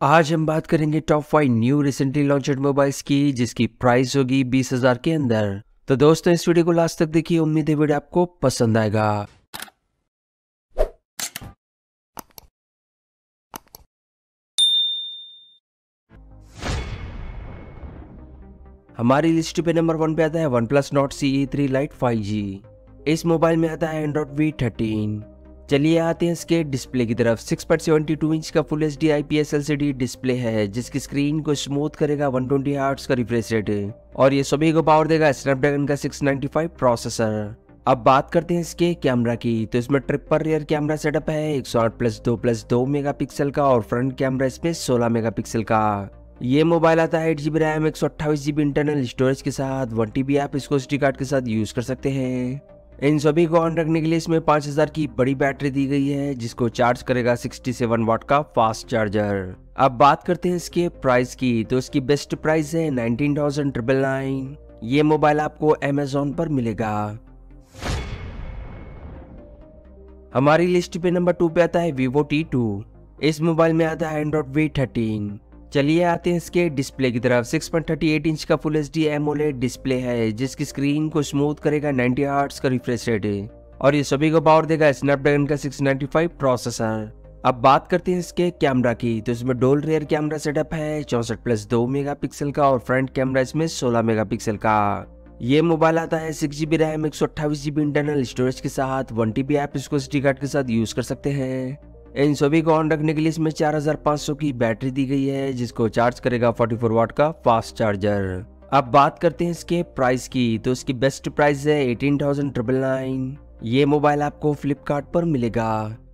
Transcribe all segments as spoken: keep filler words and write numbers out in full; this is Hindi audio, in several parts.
आज हम बात करेंगे top five new recently launched mobiles की, जिसकी प्राइस होगी बीस हजार के अंदर। तो दोस्तों इस वीडियो को लास्ट तक देखिए, उम्मीद है वीडियो आपको पसंद आएगा। हमारी लिस्ट पे नंबर वन पे आता है one plus Nord C E three lite five G. इस मोबाइल में आता है एंड्रॉइड वी थर्टीन। चलिए आते हैं इसके डिस्प्ले की तरफ। Six point seven two inch का full H D I P S L C D display है, जिसकी स्क्रीन को स्मूथ करेगा वन ट्वेंटी हर्ट्ज का रिफ्रेश रेट, और ये सभी को पावर देगा स्नैपड्रैगन का सिक्स नाइंटी फाइव प्रोसेसर। अब बात करते हैं इसके कैमरा की, तो इसमें ट्रिपल रियर कैमरा सेटअप है एक सौ आठ प्लस दो प्लस दो मेगापिक्सल का, और फ्रंट कैमरा इसमें सोलह मेगापिक्सल का। ये मोबाइल आता है एट जीबी रैम एक सौ अट्ठाईस जीबी इंटरनल स्टोरेज के साथ। वन टीबी आप इसको एस डी कार्ड के साथ यूज कर सकते हैं। इन सभी को ऑन रखने के लिए इसमें पाँच हज़ार की बड़ी बैटरी दी गई है, जिसको चार्ज करेगा सड़सठ वाट का फास्ट चार्जर। अब बात करते हैं इसके प्राइस की, तो इसकी बेस्ट प्राइस है नाइनटीन थाउजेंड ट्रिपल नाइन। ये मोबाइल आपको अमेजोन पर मिलेगा। हमारी लिस्ट पे नंबर टू पे आता है वीवो टी टू। इस मोबाइल में आता है एंड्रॉइड वी थर्टीन। चलिए आते हैं इसके डिस्प्ले की तरफ। Six point thirty eight inch का full H D AMOLED display है, जिसकी स्क्रीन को स्मूथ करेगा नाइंटी हर्ट्ज का रिफ्रेश रेट, और ये सभी को पावर देगा स्नैपड्रैगन का सिक्स नाइंटी फाइव प्रोसेसर। अब बात करते हैं इसके कैमरा की, तो इसमें डोल रियर कैमरा सेटअप है चौसठ प्लस दो मेगापिक्सल का, और फ्रंट कैमरा इसमें सोलह मेगापिक्सल का। ये मोबाइल आता है सिक्स जीबी रैम एक सौ अट्ठाईस जीबी इंटरनल स्टोरेज के साथ। वन टीबी आप इसको एस डी कार्ड के साथ यूज कर सकते हैं। इन सभी को ऑन रखने के लिए इसमें चार हज़ार पाँच सौ की बैटरी दी गई है, जिसको चार्ज करेगा चौवालीस वाट का फास्ट चार्जर। अब बात करते हैं इसके प्राइस की, तो इसकी बेस्ट प्राइस है एटीन थाउजेंड ट्रिपल नाइन। ये मोबाइल आपको फ्लिपकार्ट पर मिलेगा।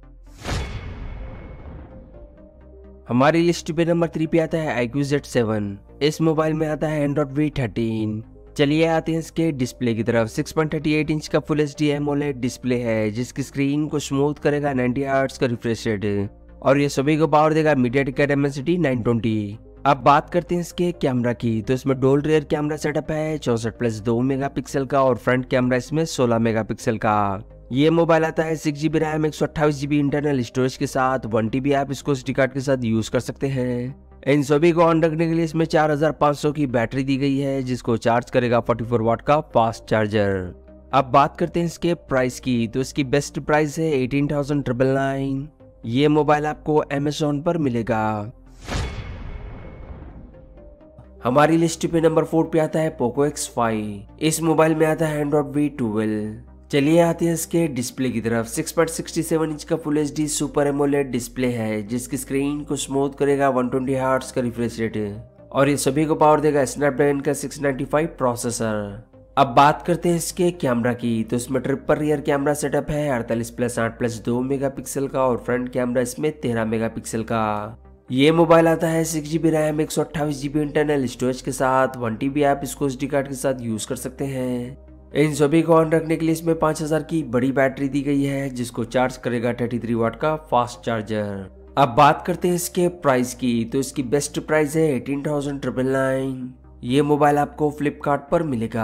हमारी लिस्ट पे नंबर थ्री पे आता है आई क्यू जेड सेवन। इस मोबाइल में आता है एंड्रॉइड वी थर्टीन। चलिए आते हैं इसके डिस्प्ले की तरफ। Six point thirty eight inch का full H D AMOLED display है, जिसकी स्क्रीन को स्मूथ करेगा नाइंटी हर्ट्ज का रिफ्रेश रेट, और ये सभी को पावर देगा मीडियाटेक डायमेंसिटी नाइन ट्वेंटी। अब बात करते हैं इसके कैमरा की, तो इसमें डोल रियर कैमरा सेटअप है चौसठ प्लस दो मेगापिक्सल का, और फ्रंट कैमरा इसमें सोलह मेगापिक्सल का। ये मोबाइल आता है सिक्स जीबी रैम एक सौ अट्ठाईस जीबी इंटरनल स्टोरेज के साथ। वन टीबी आप इसको एस डी कार्ड के साथ यूज कर सकते हैं। इन सभी को ऑन रखने के लिए इसमें चार हज़ार पाँच सौ की बैटरी दी गई है, जिसको चार्ज करेगा चौवालीस वाट का फास्ट चार्जर। अब बात करते हैं इसके प्राइस की, तो इसकी बेस्ट प्राइस है एटीन थाउजेंड ट्रिपल नाइन। ये मोबाइल आपको अमेजोन पर मिलेगा। हमारी लिस्ट पे नंबर फोर पे आता है पोको एक्स फाइव। इस मोबाइल में आता है एंड्रॉइड वी ट्वेल्व। चलिए आते हैं इसके डिस्प्ले की तरफ। Six point six seven inch का full H D super AMOLED display है, जिसकी स्क्रीन को स्मूथ करेगा वन ट्वेंटी हर्ट्ज का रिफ्रेश रेट, और ये सभी को पावर देगा स्नैपड्रैगन का सिक्स नाइंटी फाइव प्रोसेसर। अब बात करते हैं इसके कैमरा की, तो इसमें ट्रिपल रियर कैमरा सेटअप है अड़तालीस प्लस आठ प्लस दो मेगापिक्सल का, और फ्रंट कैमरा इसमें तेरह मेगापिक्सल का। ये मोबाइल आता है सिक्स जीबी रैम एक सौ अट्ठाईस जीबी इंटरनल स्टोरेज के साथ। वन टीबी आप इसको एस डी कार्ड के साथ यूज कर सकते हैं। इन सभी को ऑन रखने के लिए इसमें पाँच हज़ार की बड़ी बैटरी दी गई है, जिसको चार्ज करेगा तैंतीस वाट का फास्ट चार्जर। अब बात करते हैं इसके प्राइस की, तो इसकी बेस्ट प्राइस है एटीन थाउजेंड ट्रिपल नाइन। ये मोबाइल आपको फ्लिपकार्ट पर मिलेगा।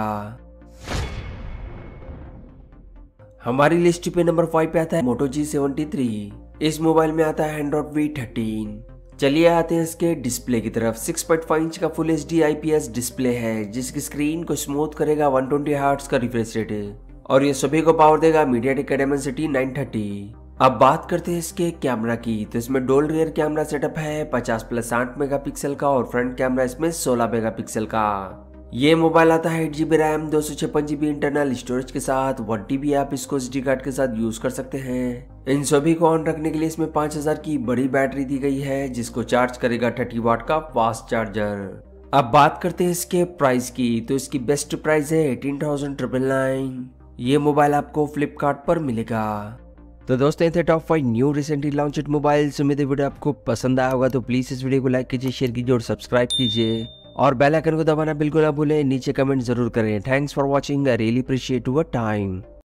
हमारी लिस्ट पे नंबर फाइव पे आता है मोटो जी सेवेंटी थ्री। इस मोबाइल में आता है एंड्रॉइड वी थर्टीन। चलिए आते हैं इसके डिस्प्ले की तरफ। सिक्स पॉइंट फाइव इंच का full H D I P S display है, जिसकी स्क्रीन को स्मूथ करेगा वन ट्वेंटी हर्ट्ज का रिफ्रेश रेट, और ये सभी को पावर देगा मीडियाटेक डायमेंसिटी नाइन थर्टी। अब बात करते हैं इसके कैमरा की, तो इसमें डोल रियर कैमरा सेटअप है पचास प्लस आठ मेगापिक्सल का, और फ्रंट कैमरा इसमें सोलह मेगापिक्सल का। ये मोबाइल आता है एट जीबी रैम दो सौ छप्पन जीबी इंटरनल स्टोरेज के साथ। वन टीबी आप इसको एस डी कार्ड के साथ यूज कर सकते हैं। इन सभी को ऑन रखने के लिए इसमें पाँच हज़ार की बड़ी बैटरी दी गई है, जिसको चार्ज करेगा तीस वाट का फास्ट चार्जर। अब बात करते हैं इसके प्राइस की, तो इसकी बेस्ट प्राइस है एटीन थाउजेंड ट्रिपल नाइन। ये मोबाइल आपको फ्लिपकार्ट पर मिलेगा। तो दोस्तों थे top five new recently launched mobiles. उम्मीद है वीडियो आपको पसंद आया होगा, तो प्लीज इस वीडियो को लाइक कीजिए, शेयर कीजिए और सब्सक्राइब कीजिए, और बेल आइकन को दबाना बिल्कुल ना भूलें। नीचे कमेंट जरूर करें। Thanks for watching, I really appreciate your time.